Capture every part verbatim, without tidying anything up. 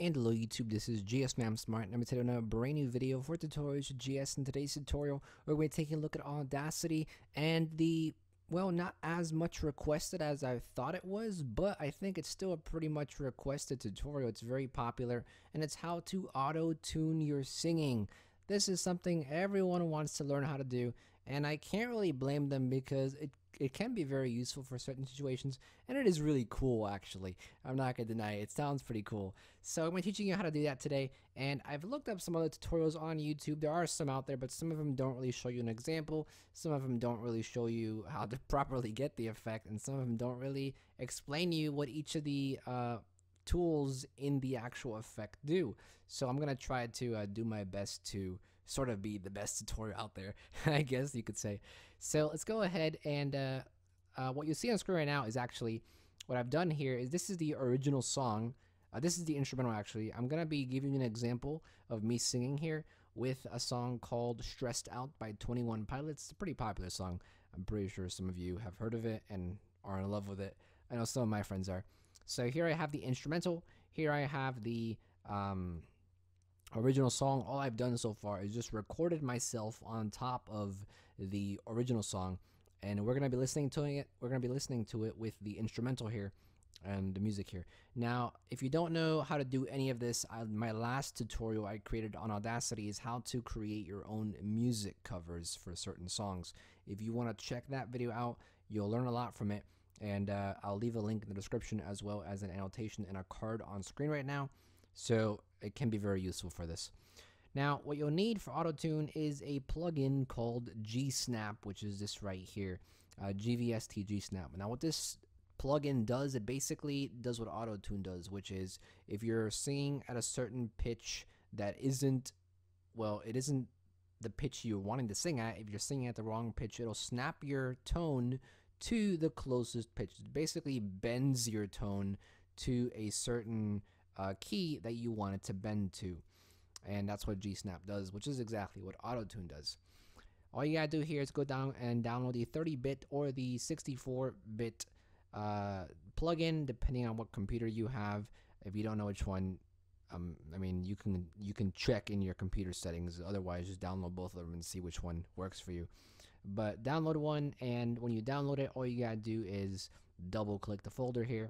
And hello YouTube, this is GSmaniamsmart, and I'm today on a brand new video for tutorials with G S. In today's tutorial, we're going to take a look at Audacity and the, well, not as much requested as I thought it was, but I think it's still a pretty much requested tutorial. It's very popular, and it's how to auto-tune your singing. This is something everyone wants to learn how to do, and I can't really blame them because it it can be very useful for certain situations, and it is really cool actually. I'm not gonna deny it, it sounds pretty cool. So I'm gonna be teaching you how to do that today, and I've looked up some other tutorials on YouTube. There are some out there, but some of them don't really show you an example, some of them don't really show you how to properly get the effect, and some of them don't really explain to you what each of the uh, tools in the actual effect do. So I'm gonna try to uh, do my best to sort of be the best tutorial out there, I guess you could say. So let's go ahead and uh, uh, what you'll see on screen right now is actually what I've done here is this is the original song. Uh, this is the instrumental actually. I'm gonna be giving you an example of me singing here with a song called Stressed Out by twenty-one Pilots. It's a pretty popular song. I'm pretty sure some of you have heard of it and are in love with it. I know some of my friends are. So here I have the instrumental. Here I have the um, original song. All I've done so far is just recorded myself on top of the original song, and we're gonna be listening to it. We're gonna be listening to it with the instrumental here and the music here. Now, if you don't know how to do any of this, I, my last tutorial I created on Audacity is how to create your own music covers for certain songs. If you want to check that video out, you'll learn a lot from it, and uh, I'll leave a link in the description as well as an annotation and a card on screen right now. So it can be very useful for this. Now, what you'll need for Autotune is a plugin called GSnap, which is this right here, uh, G V S T GSnap. Now, what this plugin does, it basically does what Autotune does, which is if you're singing at a certain pitch that isn't, well, it isn't the pitch you're wanting to sing at. If you're singing at the wrong pitch, it'll snap your tone to the closest pitch. It basically bends your tone to a certain Uh, key that you want it to bend to, and that's what GSnap does, which is exactly what Autotune does. All you gotta do here is go down and download the thirty bit or the sixty-four bit uh, plugin, depending on what computer you have. If you don't know which one, um, I mean, you can you can check in your computer settings. Otherwise, just download both of them and see which one works for you. But download one, and when you download it, all you gotta do is double click the folder here,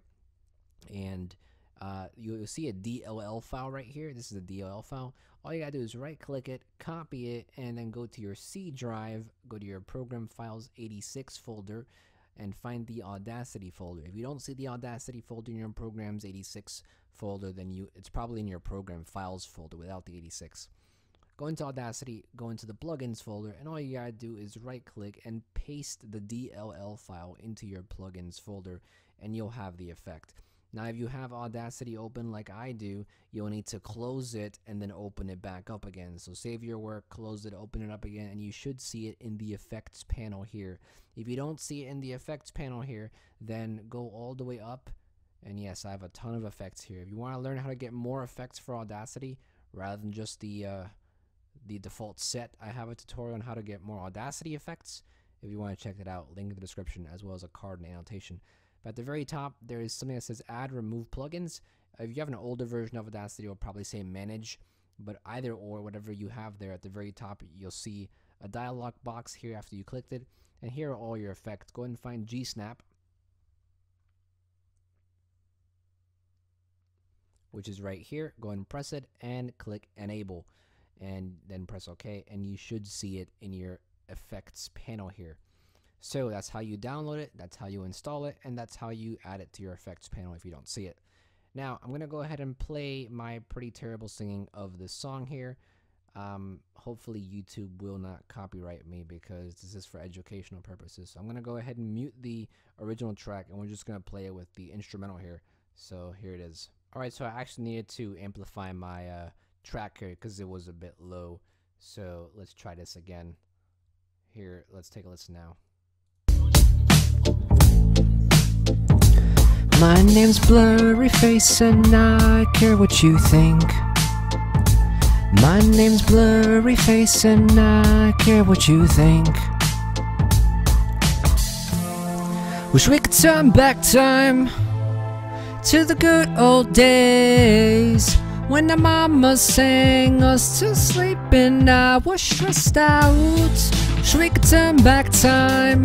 and Uh, you'll see a D L L file right here. This is a D L L file. All you gotta do is right click it, copy it, and then go to your C drive, go to your program files eighty-six folder, and find the Audacity folder. If you don't see the Audacity folder in your programs eighty-six folder, then you it's probably in your program files folder without the eighty-six. Go into Audacity, go into the plugins folder, and all you gotta do is right click and paste the D L L file into your plugins folder, and you'll have the effect. Now, if you have Audacity open like I do, you'll need to close it and then open it back up again. So save your work, close it, open it up again, and you should see it in the effects panel here. If you don't see it in the effects panel here, then go all the way up. And yes, I have a ton of effects here. If you want to learn how to get more effects for Audacity rather than just the uh, the default set, I have a tutorial on how to get more Audacity effects. If you want to check that out, link in the description as well as a card and annotation. But at the very top, there is something that says Add Remove Plugins. If you have an older version of Audacity, it'll probably say Manage. But either or, whatever you have there at the very top, you'll see a dialog box here after you clicked it. And here are all your effects. Go ahead and find GSnap, which is right here. Go ahead and press it and click Enable. And then press OK. And you should see it in your effects panel here. So that's how you download it, that's how you install it, and that's how you add it to your effects panel if you don't see it. Now, I'm going to go ahead and play my pretty terrible singing of this song here. Um, hopefully YouTube will not copyright me because this is for educational purposes. So I'm going to go ahead and mute the original track, and we're just going to play it with the instrumental here. So here it is. Alright, so I actually needed to amplify my uh, track here because it was a bit low. So let's try this again. Here, let's take a listen now. My name's Blurry Face and I care what you think. My name's Blurry Face and I care what you think. Wish we could turn back time to the good old days When the mama sang us to sleep and I was stressed out, so we could turn back time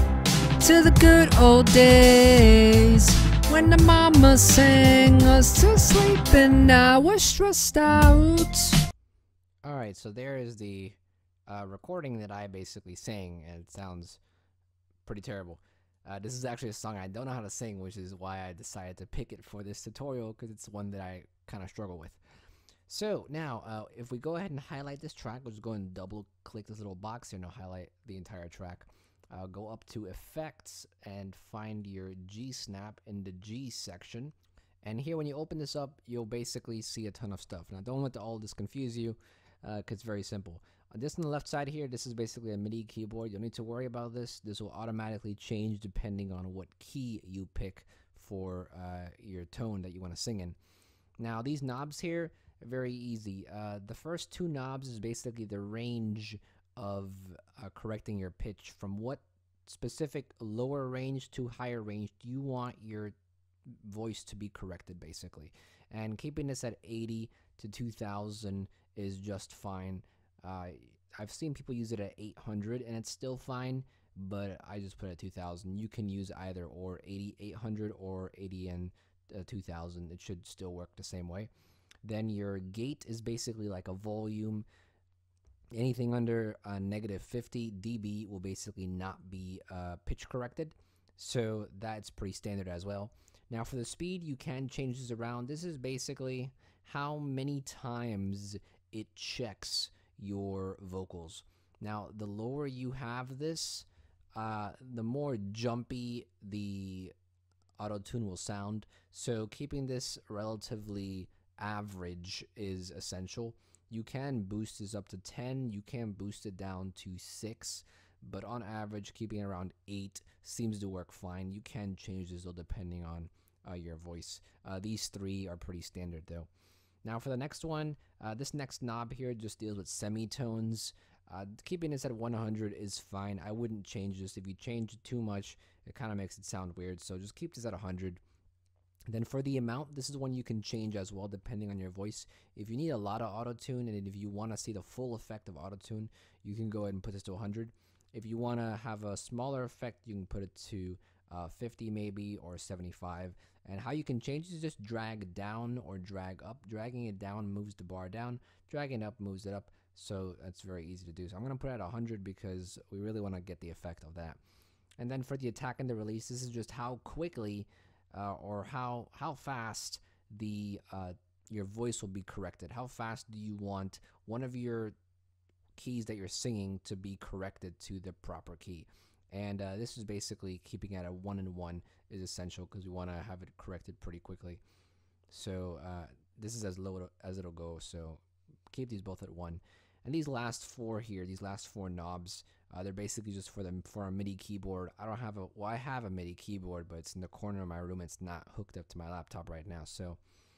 to the good old days. When the mama sang us to sleep and I was stressed out. Alright, so there is the uh, recording that I basically sang, and it sounds pretty terrible. Uh, this is actually a song I don't know how to sing, which is why I decided to pick it for this tutorial, because it's one that I kind of struggle with. So now, uh, if we go ahead and highlight this track, we'll just go and double click this little box here and it'll highlight the entire track. Uh, go up to Effects and find your GSnap in the G section. And here when you open this up, you'll basically see a ton of stuff. Now don't let all this confuse you, because uh, it's very simple. Uh, this on the left side here, this is basically a MIDI keyboard. You don't need to worry about this. This will automatically change depending on what key you pick for uh, your tone that you want to sing in. Now these knobs here, very easy. Uh, the first two knobs is basically the range of uh, correcting your pitch. From what specific lower range to higher range do you want your voice to be corrected, basically. And keeping this at eighty to two thousand is just fine. Uh, I've seen people use it at eight hundred and it's still fine, but I just put it at two thousand. You can use either or, eighty, eight hundred or eighty and uh, two thousand. It should still work the same way. Then your gate is basically like a volume. Anything under uh, negative fifty D B will basically not be uh, pitch corrected. So that's pretty standard as well. Now for the speed, you can change this around. This is basically how many times it checks your vocals. Now the lower you have this, uh, the more jumpy the Autotune will sound. So keeping this relatively average is essential. You can boost this up to ten, you can boost it down to six, but on average keeping it around eight seems to work fine. You can change this though depending on uh, your voice. Uh, these three are pretty standard though. Now for the next one, uh, this next knob here just deals with semitones. Uh, keeping this at one hundred is fine. I wouldn't change this. If you change it too much, it kind of makes it sound weird, so just keep this at one hundred. Then for the amount, this is one you can change as well depending on your voice. If you need a lot of Autotune and if you want to see the full effect of Autotune, you can go ahead and put this to one hundred. If you want to have a smaller effect, you can put it to uh, fifty maybe, or seventy-five. And how you can change it is just drag down or drag up. Dragging it down moves the bar down. Dragging it up moves it up. So that's very easy to do. So I'm going to put it at one hundred because we really want to get the effect of that. And then for the attack and the release, this is just how quickly Uh, or how how fast the uh, your voice will be corrected. How fast do you want one of your keys that you're singing to be corrected to the proper key? And uh, this is basically keeping it at a one and one is essential because we want to have it corrected pretty quickly. So uh, this is as low as it'll go. So keep these both at one. And these last four here, these last four knobs, uh, they're basically just for them for a MIDI keyboard. I don't have a, well, I have a MIDI keyboard, but it's in the corner of my room. It's not hooked up to my laptop right now. So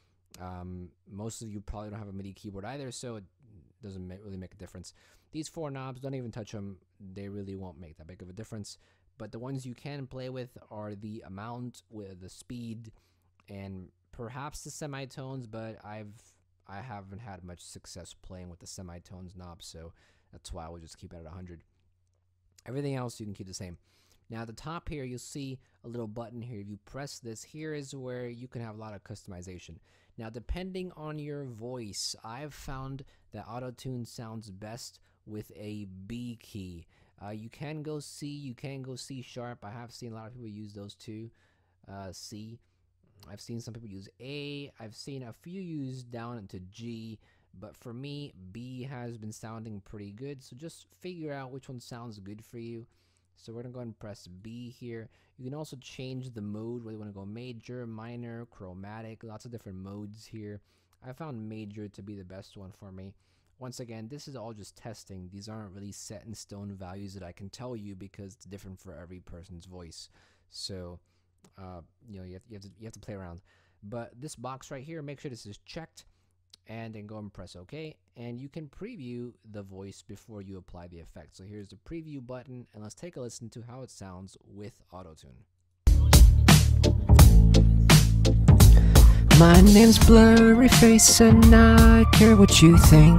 um, most of you probably don't have a MIDI keyboard either, so it doesn't ma really make a difference. These four knobs, don't even touch them. They really won't make that big of a difference. But the ones you can play with are the amount, with the speed, and perhaps the semitones, but I've I haven't had much success playing with the semitones knob, so that's why I will just keep it at one hundred. Everything else you can keep the same. Now at the top here, you'll see a little button here. If you press this, here is where you can have a lot of customization. Now depending on your voice, I've found that Autotune sounds best with a B key. Uh, you can go C, you can go C sharp. I have seen a lot of people use those too. Uh, C. I've seen some people use A. I've seen a few use down into G, but for me, B has been sounding pretty good. So just figure out which one sounds good for you. So we're gonna go ahead and press B here. You can also change the mode, whether you want to go major, minor, chromatic, lots of different modes here. I found major to be the best one for me. Once again, this is all just testing. These aren't really set in stone values that I can tell you because it's different for every person's voice. So Uh, you know, you have, you, have to, you have to play around. But this box right here, make sure this is checked, and then go and press OK. And you can preview the voice before you apply the effect. So here's the preview button, and let's take a listen to how it sounds with Autotune. My name's Blurry Face and I care what you think.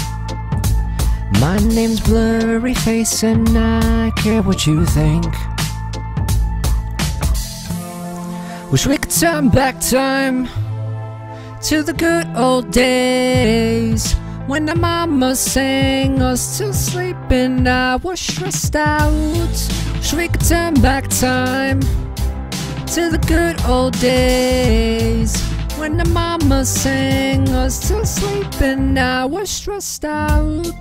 My name's Blurry Face and I care what you think. Wish we could turn back time to the good old days when the mama sang us to sleep and I was stressed out. Wish we could turn back time to the good old days when the mama sang us to sleep and I was stressed out.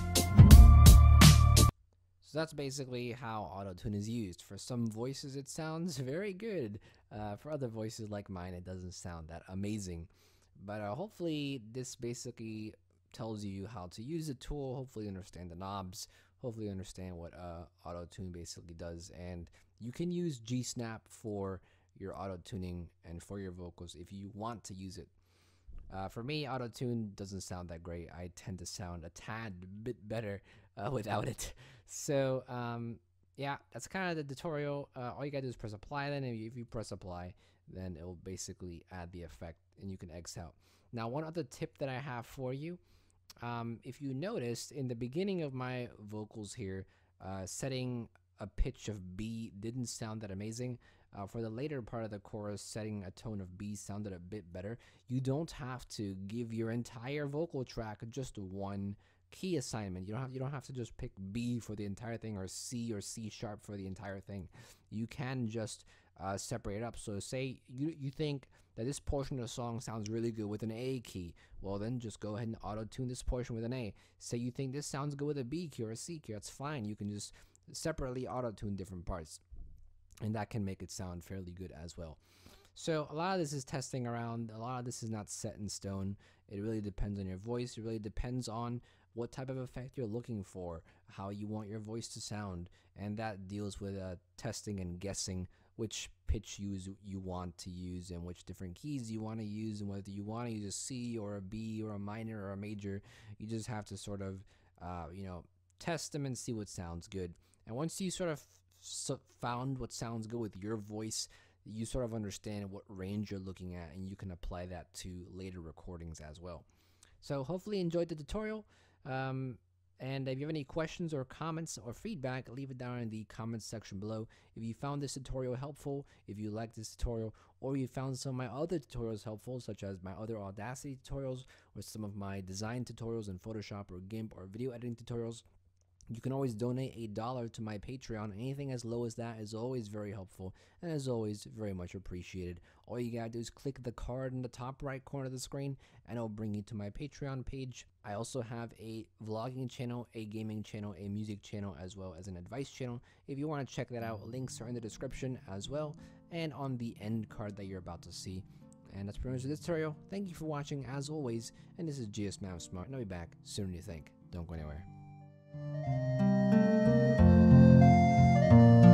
So that's basically how Autotune is used. For some voices it sounds very good. Uh, for other voices like mine it doesn't sound that amazing. But uh, hopefully this basically tells you how to use the tool. Hopefully you understand the knobs. Hopefully you understand what uh, Autotune basically does. And you can use GSnap for your auto-tuning and for your vocals if you want to use it. Uh, for me, auto-tune doesn't sound that great. I tend to sound a tad bit better uh, without it. So um, yeah, that's kind of the tutorial. Uh, all you gotta do is press apply. Then if you, if you press apply, then it will basically add the effect and you can X out. Now, one other tip that I have for you, um, if you noticed in the beginning of my vocals here, uh, setting a pitch of B didn't sound that amazing. Uh, for the later part of the chorus, setting a tone of B sounded a bit better. You don't have to give your entire vocal track just one key assignment. You don't have you don't have to just pick B for the entire thing or C or C sharp for the entire thing. You can just uh, separate it up. So say you you think that this portion of the song sounds really good with an A key. Well, then just go ahead and auto-tune this portion with an A. Say you think this sounds good with a B key or a C key. That's fine. You can just separately auto-tune different parts, and that can make it sound fairly good as well. So a lot of this is testing around. A lot of this is not set in stone. It really depends on your voice. It really depends on what type of effect you're looking for, how you want your voice to sound, and that deals with uh, testing and guessing which pitch use you want to use and which different keys you want to use, and whether you want to use a C or a B or a minor or a major. You just have to sort of uh, you know, test them and see what sounds good. And once you sort of So found what sounds good with your voice, you sort of understand what range you're looking at, and you can apply that to later recordings as well. So hopefully you enjoyed the tutorial, um, and if you have any questions or comments or feedback, leave it down in the comments section below. If you found this tutorial helpful, if you liked this tutorial, or you found some of my other tutorials helpful, such as my other Audacity tutorials or some of my design tutorials in Photoshop or GIMP or video editing tutorials, you can always donate a dollar to my Patreon. Anything as low as that is always very helpful, and as always, very much appreciated. All you gotta do is click the card in the top right corner of the screen, and it'll bring you to my Patreon page. I also have a vlogging channel, a gaming channel, a music channel, as well as an advice channel. If you want to check that out, links are in the description as well, and on the end card that you're about to see. And that's pretty much this tutorial. Thank you for watching, as always, and this is GSmaniamsmart, and I'll be back sooner than you think. Don't go anywhere.